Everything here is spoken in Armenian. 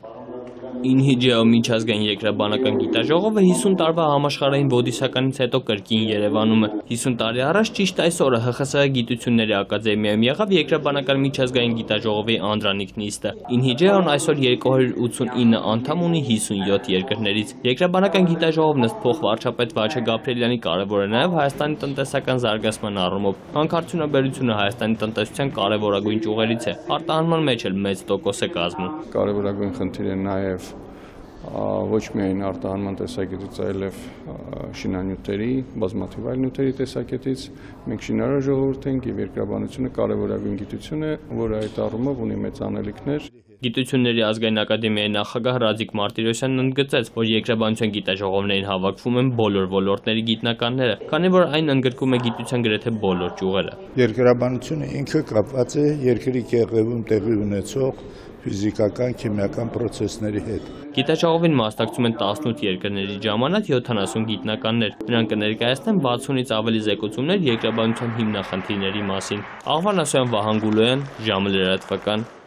Ինհիջեո միջազգային երկրաբանական գիտաժողովը 50 տարվա համաշխարհային բոդիսականից հետո կրկին Երևանում է։ 50 տարի առաջ ճիշտ այս օրը ՀԽՍՀ Գիտությունների ակադեմիայում եղավ երկրաբանական միջազգային գիտաժողովի անդրանիկ նիստը։ Ինհիջեոն այսօր 289 անդամ ունի 57 երկրներից։ Երկրաբանական գիտաժողովն ըստ փոխվարչապետ Վաչե Գաբրիելյանի կարևոր է նաև Հայաստանի տնտեսական զարգացման առումով։ Հանքարդյունաբերությունը Հայաստանի տնտեսության կարևորագույն ճյուղերից է։ Արտահանման մեջ էլ մեծ տոկոս է կազմում։ Կարևորագույն խնդիր է նաև ոչ միայն արտահանման տեսակետից, այլև շինանյութերի, բազմաթիվ այլ նյութերի տեսակետից մենք շինարար ժողովուրդ ենք եւ երկրաբանությունը կարևորագույն գիտություն է, որը այդ առումով ունի մեծ անելիքներ։ Գիտությունների ազգային ակադեմիայի նախագահ Ռադիկ Մարտիրոսյանն ընդգծեց, որ երկրաբանության գիտաժողովներին հավաքվում են բոլոր ոլորտների գիտնականները, քանի որ այն ընդգրկում է գիտության գրեթե բոլոր ճյուղերը։ Երկրաբանությունը ինքը կապված է երկրի կեղևում տեղի ունեցող ֆիզիկական, քիմիական process-ների հետ։ Գիտաժողովին մասնակցում են 18 երկրների ժամանակ 70 գիտնականներ։ Նրանք կներկայացնեն 60-ից ավելի զեկուցումներ երկրաբանության հիմնախնդիրների մասին։ Աղվան Ասոյան, Վահան Գուլոյան, ժամը լրատվական։